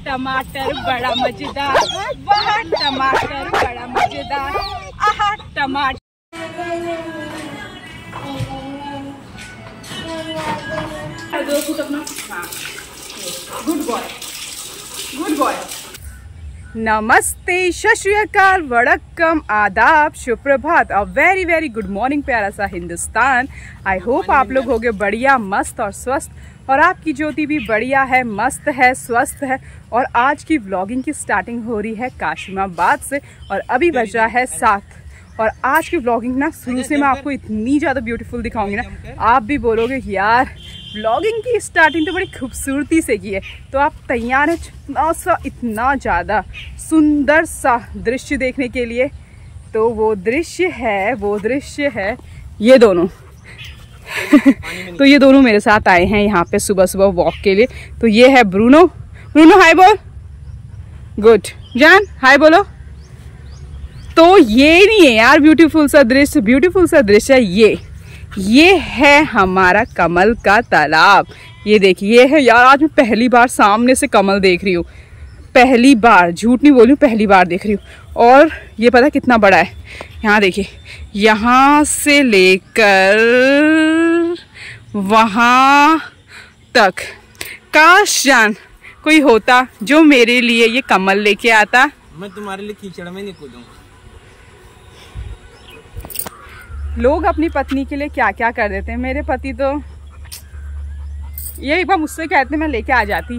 टमाटर बड़ा मजेदार, वाह टमाटर बड़ा मजेदार, आहा टमाटर। Good boy, good boy. नमस्ते, सत श्री अकाल, वड़क्कम, आदाब, सुप्रभात और वेरी वेरी गुड मॉर्निंग प्यारा सा हिंदुस्तान। आई होप आप लोग होंगे बढ़िया, मस्त और स्वस्थ, और आपकी ज्योति भी बढ़िया है, मस्त है, स्वस्थ है। और आज की व्लॉगिंग की स्टार्टिंग हो रही है काशिमाबाद से और अभी बज रहा है 7। और आज की व्लॉगिंग ना शुरू से मैं आपको इतनी ज़्यादा ब्यूटीफुल दिखाऊंगी ना, आप भी बोलोगे यार व्लॉगिंग की स्टार्टिंग तो बड़ी खूबसूरती से की है। तो आप तैयार हैं इतना ज़्यादा सुंदर सा दृश्य देखने के लिए? तो वो दृश्य है ये दोनों। तो ये दोनों मेरे साथ आए हैं यहाँ पे सुबह सुबह वॉक के लिए। तो ये है ब्रूनो। ब्रूनो हाय बोल। गुड। जान हाय बोलो। तो ये नहीं है यार ब्यूटीफुल सा दृश्य है ये है हमारा कमल का तालाब। ये देखिए, ये है यार, आज मैं पहली बार सामने से कमल देख रही हूँ, पहली बार, झूठ नहीं बोल रही हूँ, पहली बार देख रही हूँ। और ये पता कितना बड़ा है, यहाँ देखिए, यहाँ से लेकर वहाँ तक। काश जान कोई होता जो मेरे लिए ये कमल लेके आता। मैं तुम्हारे लिए कीचड़ में नहीं कूदूंगा। लोग अपनी पत्नी के लिए क्या क्या कर देते हैं। मेरे पति तो ये एक बार मुझसे कहते मैं लेके आ जाती।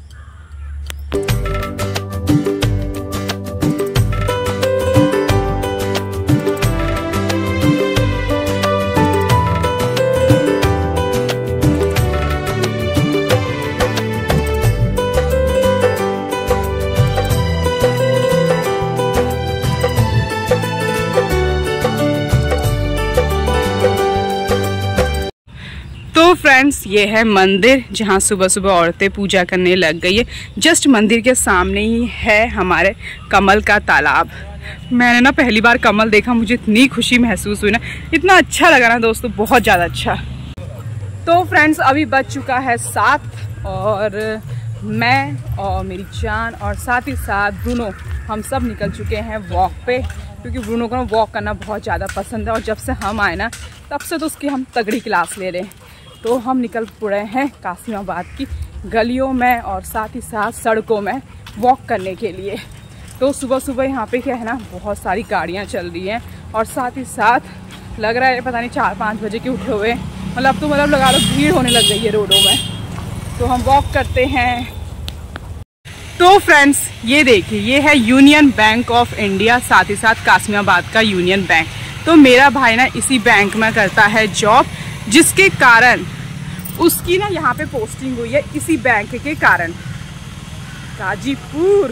तो फ्रेंड्स, ये है मंदिर जहाँ सुबह सुबह औरतें पूजा करने लग गई है। जस्ट मंदिर के सामने ही है हमारे कमल का तालाब। मैंने ना पहली बार कमल देखा, मुझे इतनी खुशी महसूस हुई ना, इतना अच्छा लगा ना दोस्तों, बहुत ज़्यादा अच्छा। तो फ्रेंड्स, अभी बज चुका है 7 और मैं और मेरी जान और साथ ही साथ ब्रूनो, हम सब निकल चुके हैं वॉक पे, क्योंकि ब्रूनो को ना वॉक करना बहुत ज़्यादा पसंद है। और जब से हम आए ना तब से तो उसकी हम तगड़ी क्लास ले रहे हैं। तो हम निकल पड़े हैं काशिमाबाद की गलियों में और साथ ही साथ सड़कों में वॉक करने के लिए। तो सुबह सुबह यहाँ पे क्या है ना, बहुत सारी गाड़ियाँ चल रही हैं और साथ ही साथ लग रहा है पता नहीं 4-5 बजे के उठे हुए, मतलब तो मतलब लगा लो भीड़ होने लग गई है रोडों में। तो हम वॉक करते हैं। तो फ्रेंड्स, ये देखिए, ये है यूनियन बैंक ऑफ इंडिया, साथ ही साथ काशिमाबाद का यूनियन बैंक। तो मेरा भाई ना इसी बैंक में करता है जॉब, जिसके कारण उसकी ना यहाँ पे पोस्टिंग हुई है, इसी बैंक के कारण। गाजीपुर।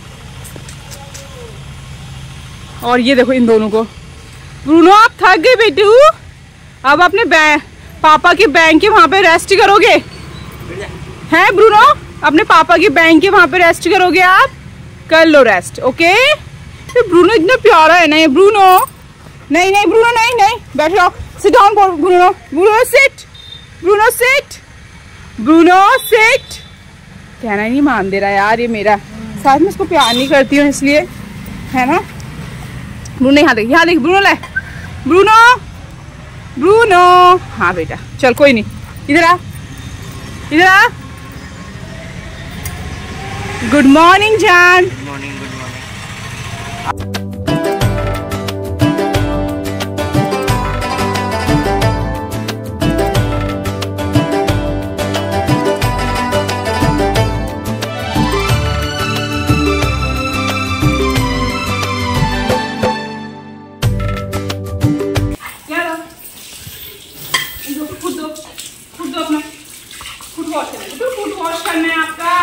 और ये देखो इन दोनों को। ब्रूनो आप थक गए बेटू, अब अपने पापा के बैंक के वहां पे रेस्ट करोगे? हैं ब्रूनो, अपने पापा के बैंक के वहां पे रेस्ट करोगे? आप कर लो रेस्ट, ओके? तो ब्रूनो इतना प्यारा है ना ये ब्रूनो। नहीं ब्रूनो, नहीं बैठ जाओ, sit down Bruno. Bruno sit, Bruno sit, Bruno sit. कहना ही नहीं मान दे रहा यार ये मेरा। साथ में इसको प्यार नहीं करती हूँ इसलिए, है ना? ब्रूनो यहाँ देख ब्रूनो, ले ब्रूनो। हाँ बेटा चल, कोई नहीं, इधर आ। गुड मॉर्निंग जान। Good morning. फुट वॉश करना है आपका।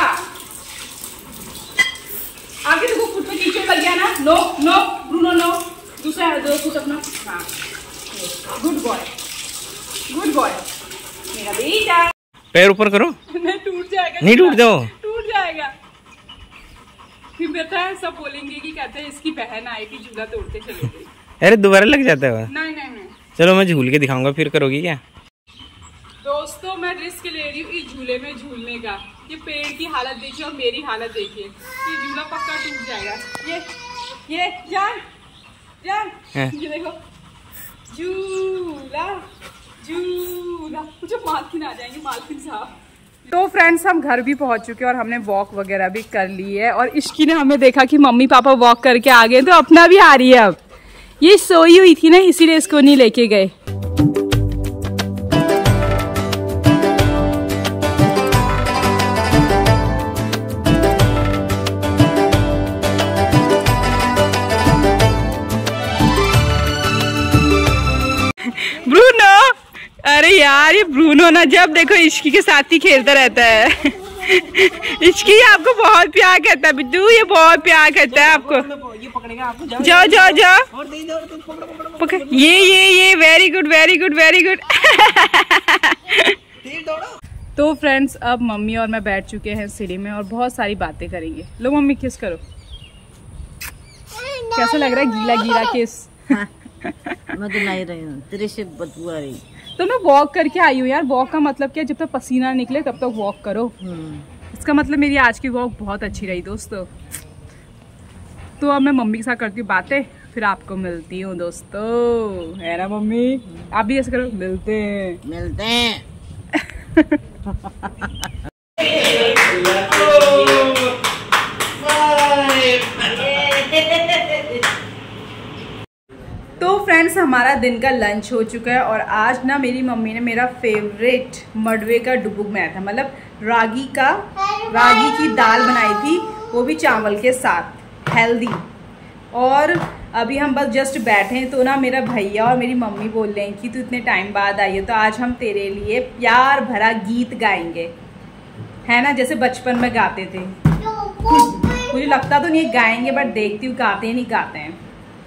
आगे देखो, फुट पे कीचड़ लग गया ना। नो ब्रूनो नो, दूसरा दो फुट अपना। हाँ गुड बॉय मेरा बेटा। पैर ऊपर करो। नहीं टूट जाएगा। नहीं टूट जाओ, टूट जाएगा। फिर बेटा सब बोलेंगे कि कहते हैं इसकी बहन आई थी झूला तोड़ते चले गई। अरे दोबारा लग जाता है। नहीं चलो मैं झूल के दिखाऊंगा, फिर करोगी क्या? दोस्तों मैं रिस्क ले रही हूँ इस झूले में झूलने का। ये पेड़ की हालत देखिए और मेरी हालत देखिए, ये झूला पक्का टूट जाएगा। ये जान ये देखो झूला मुझे मालकिन आ जाएंगे, मालकिन साहब। तो फ्रेंड्स हम घर भी पहुंच चुके हैं और हमने वॉक वगैरह भी कर ली है। और इश्की ने हमें देखा कि मम्मी पापा वॉक करके आ गए तो अपना भी आ रही है। अब ये सोई हुई थी ना, इसीलिए इसको नहीं लेके गए। ब्रूनो, अरे यार ये ब्रूनो ना जब देखो इश्की के साथ ही खेलता रहता है। इश्की आपको बहुत प्यार करता है बिट्टू, ये बहुत प्यार करता है आपको। ये पकड़ेगा आपको। जाओ पकड़। ये वेरी गुड। तो फ्रेंड्स अब मम्मी और मैं बैठ चुके हैं सीढ़ी में और बहुत सारी बातें करेंगे। लो मम्मी किस करो। कैसा लग रहा है गीला किस? मैं तो नहीं रही हूँ, तेरे से बदबू आ रही। तो मैं वॉक करके आई हूँ यार। वॉक का मतलब क्या, जब तक पसीना निकले तब तक वॉक करो। इसका मतलब मेरी आज की वॉक बहुत अच्छी रही दोस्तों। तो अब मैं मम्मी के साथ करती हूँ बातें, फिर आपको मिलती हूँ दोस्तों, है ना मम्मी? आप भी ऐसे करो, मिलते हैं। तो फ्रेंड्स हमारा दिन का लंच हो चुका है और आज ना मेरी मम्मी ने मेरा फेवरेट मडवे का डुबुक बनाया था, मतलब रागी की दाल बनाई थी, वो भी चावल के साथ, हेल्दी। और अभी हम बस जस्ट बैठे हैं तो ना मेरा भैया और मेरी मम्मी बोल रहे हैं कि तू इतने टाइम बाद आई है तो आज हम तेरे लिए प्यार भरा गीत गाएंगे, है ना, जैसे बचपन में गाते थे। मुझे लगता तो नहीं गाएंगे, बट देखती हूँ गाते हैं नहीं गाते हैं।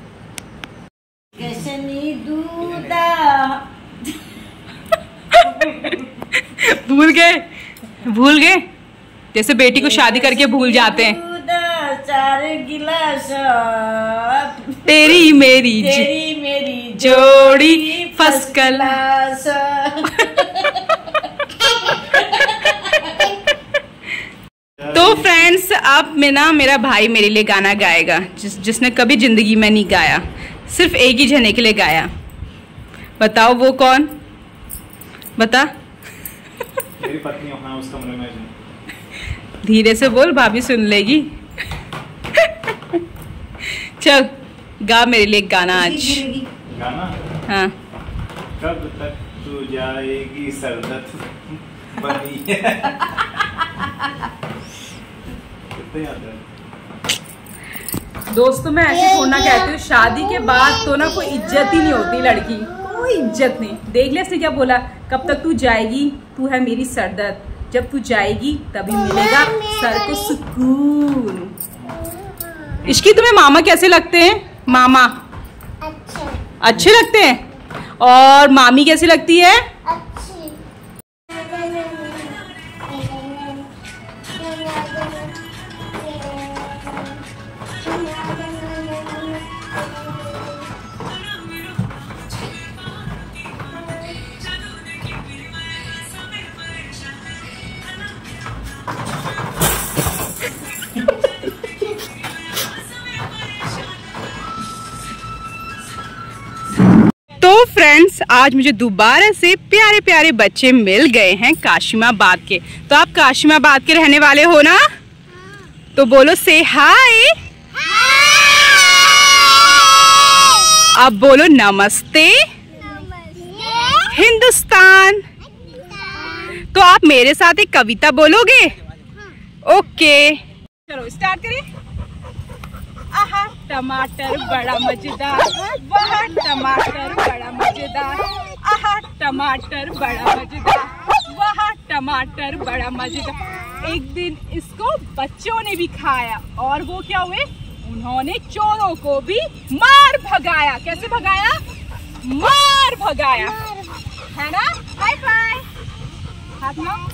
भूल गए जैसे बेटी को शादी करके भूल जाते हैं। तेरी मेरी जोड़ी फर्स्ट क्लास। तो फ्रेंड्स अब मेरा भाई मेरे लिए गाना गाएगा जिसने कभी जिंदगी में नहीं गाया, सिर्फ एक ही जने के लिए गाया। बताओ वो कौन? बता। मेरी पत्नी अपना उस कमरे में। धीरे से बोल, भाभी सुन लेगी। चल गा मेरे लिए गाना आज। गाना? हाँ। कब तक तू जाएगी सरदत बनी। कितने याद है दोस्तों, मैं ऐसे थोड़ा कहती हूँ, शादी के बाद तो ना कोई इज्जत ही नहीं होती, लड़की कोई इज्जत नहीं। देख ले इसने क्या बोला, कब तक तू जाएगी, तू है मेरी सरदर्द, जब तू जाएगी तभी मिलेगा सर को सुकून। इश्की तुम्हें मामा कैसे लगते हैं? मामा अच्छे लगते हैं। और मामी कैसी लगती है? तो फ्रेंड्स आज मुझे दोबारा से प्यारे प्यारे बच्चे मिल गए हैं काशिमाबाद के। तो आप काशिमाबाद के रहने वाले हो ना? तो बोलो से हाय। अब बोलो नमस्ते हिंदुस्तान। तो आप मेरे साथ एक कविता बोलोगे? ओके चलो स्टार्ट करें। आहा टमाटर बड़ा मजेदार, वाह टमाटर बड़ा मजेदार, आहा टमाटर बड़ा मजेदार, वाह टमाटर बड़ा मजेदार। एक दिन इसको बच्चों ने भी खाया और वो क्या हुए, उन्होंने चोरों को भी मार भगाया। कैसे भगाया? मार भगाया, है ना? बाय बाय, हाथ मिलाओ।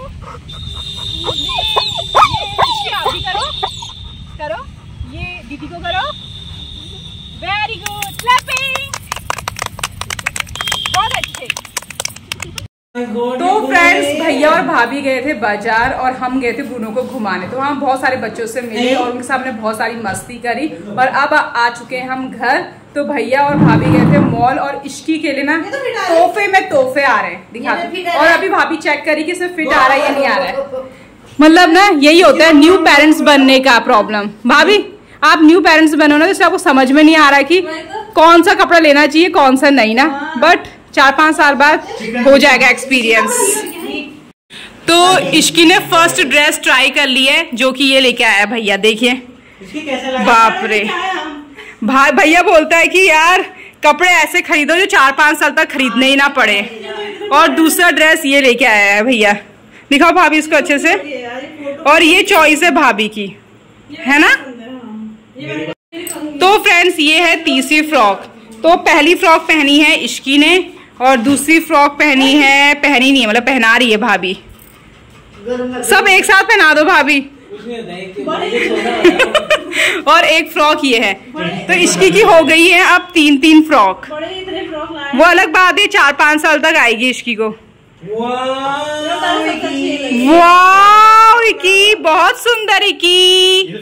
आप भी करो करो, ये दीदी को करो। वेरी गुड, क्लैपिंग, बहुत अच्छे। तो फ्रेंड्स भैया और भाभी गए थे बाजार और हम गए थे ब्रूनो को घुमाने। तो वहाँ बहुत सारे बच्चों से मिले और उनके सामने बहुत सारी मस्ती करी और अब आ चुके हैं हम घर। तो भैया और भाभी गए थे मॉल और इश्की के लिए ना तोहफे में तोहफे आ रहे हैं दिखाते। और अभी भाभी चेक करी कि इसमें फिट आ रहा है या नहीं आ रहा है। मतलब ना यही होता है न्यू पेरेंट्स बनने का प्रॉब्लम। भाभी आप न्यू पेरेंट्स बनो ना, तो आपको समझ में नहीं आ रहा है कि कौन सा कपड़ा लेना चाहिए कौन सा नहीं ना, बट 4-5 साल बाद हो जाएगा एक्सपीरियंस। तो इश्की ने फर्स्ट ड्रेस ट्राई कर ली है जो कि ये लेके आया भैया, देखिए। बाप रे, भाई भैया बोलता है कि यार कपड़े ऐसे खरीदो जो 4-5 साल तक खरीदने ही ना पड़े। और दूसरा ड्रेस ये लेके आया है भैया, दिखाओ भाभी इसको अच्छे से। और ये चॉइस है भाभी की, है ना। तो फ्रेंड्स ये है तीसरी फ्रॉक। तो पहली फ्रॉक पहनी है इश्की ने और दूसरी फ्रॉक पहनी नहीं है, मतलब पहना रही है भाभी। सब एक साथ पहना दो भाभी। और एक फ्रॉक ये है। तो इश्की की हो गई है अब 3-3 फ्रॉक। वो अलग बात है 4-5 साल तक आएगी इश्की को। वाह इकी, बहुत सुंदर इकी,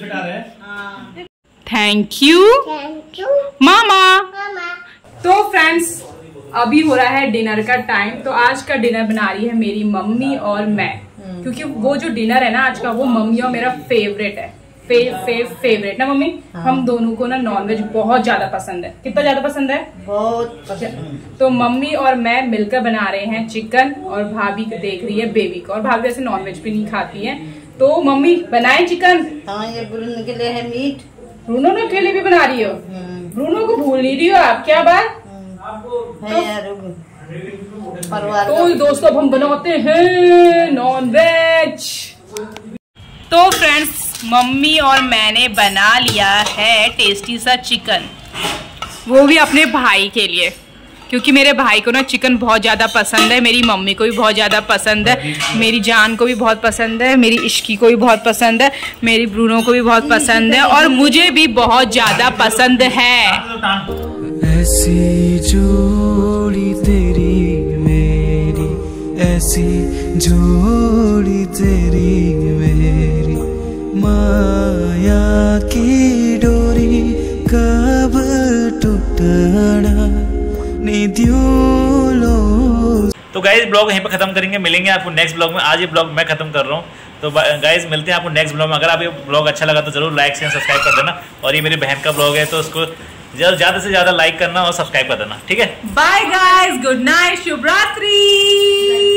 थैंक यू मामा। तो फ्रेंड्स अभी हो रहा है डिनर का टाइम। तो आज का डिनर बना रही है मेरी मम्मी और मैं, क्योंकि वो जो डिनर है ना आज का वो मम्मी और मेरा फेवरेट है। फेवरेट ना मम्मी। हाँ। हम दोनों को ना नॉनवेज बहुत ज्यादा पसंद है। कितना ज्यादा पसंद है? बहुत पसंद। तो मम्मी और मैं मिलकर बना रहे हैं चिकन और भाभी देख रही है बेबी को। और भाभी वैसे नॉनवेज भी नहीं खाती है। तो मम्मी बनाए चिकन। हाँ ये ब्रूनो के लिए है मीट। ब्रूनो के लिए भी बना रही हो? ब्रूनो को भूल नहीं रही हो आप, क्या बात? तो दोस्तों अब हम बनाते हैं नॉनवेज। तो फ्रेंड्स मम्मी और मैंने बना लिया है टेस्टी सा चिकन, वो भी अपने भाई के लिए, क्योंकि मेरे भाई को ना चिकन बहुत ज़्यादा पसंद है, मेरी मम्मी को भी बहुत ज़्यादा पसंद है, मेरी जान को भी बहुत पसंद है, मेरी इश्की को भी बहुत पसंद है, मेरी ब्रूनो को भी बहुत पसंद है और मुझे भी बहुत ज़्यादा पसंद है। ऐसी जोड़ी तेरी मेरी, ऐसी जोड़ी तेरी मेरी, माया की डोरी कब टूटना निधियों लो। तो गाइज ब्लॉग यहीं पर खत्म करेंगे, मिलेंगे आपको नेक्स्ट ब्लॉग में। आज ये ब्लॉग मैं खत्म कर रहा हूँ। तो गाइज मिलते हैं आपको नेक्स्ट ब्लॉग में। अगर आप ये ब्लॉग अच्छा लगा तो जरूर लाइक शेयर सब्सक्राइब कर देना। और ये मेरी बहन का ब्लॉग है तो उसको ज़्यादा से ज़्यादा लाइक करना और सब्सक्राइब कर देना, ठीक है। बाय गाइज, गुड नाइट, शुभ रात्रि।